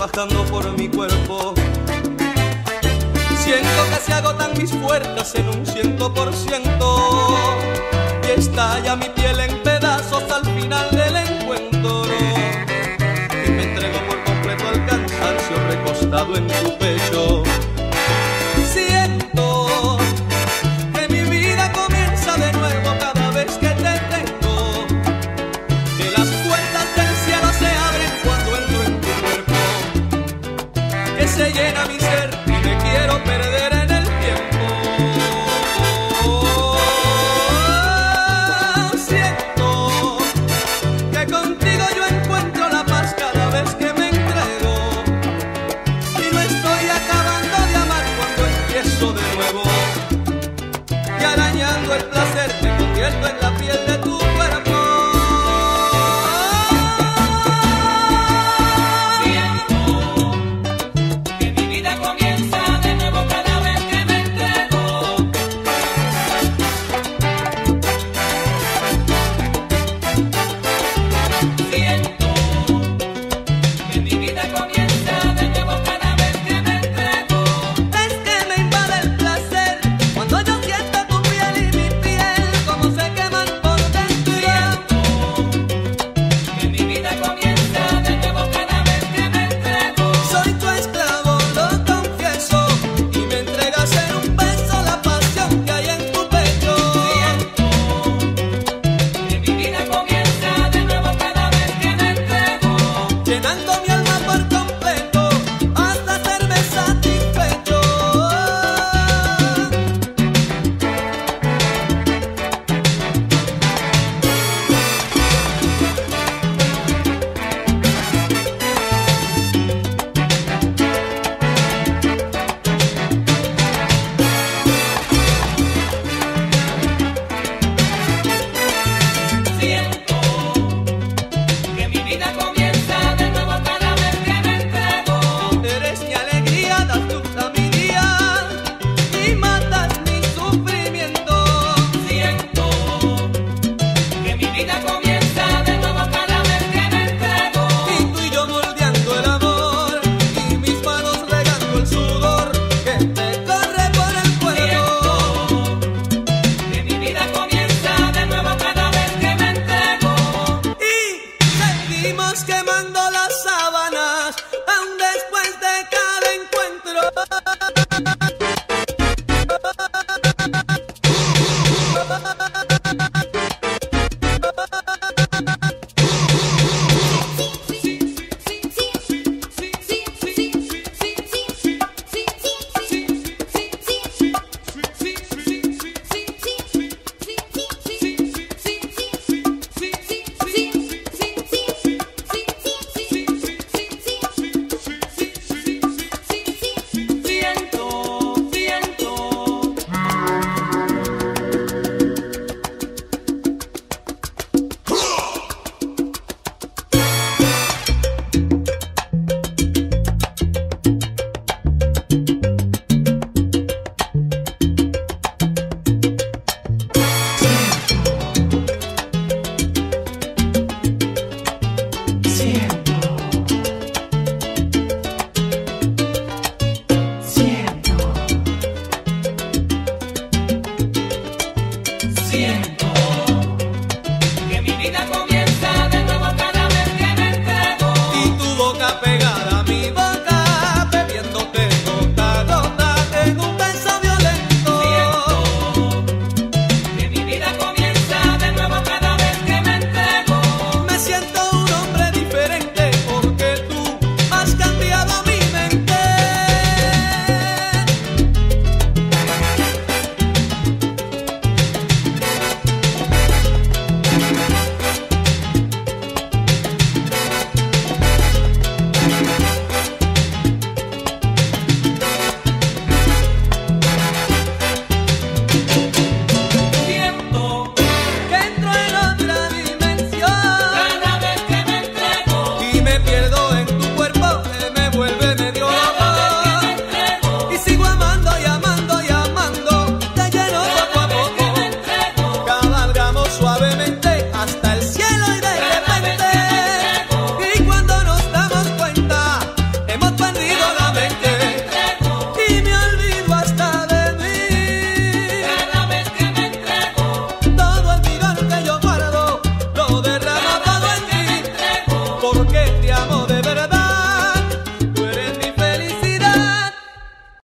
bajando por mi cuerpo. Siento que se agotan mis fuerzas en un 100%, y estalla mi piel en pedazos al final del encuentro. Y me entrego por completo al cansancio recostado en tu pecho. Siento que mi vida comienza de nuevo cada vez que te tengo, que las puertas del cielo se abren cuando entro en tu cuerpo, que se llena mi ser y me quiero perder.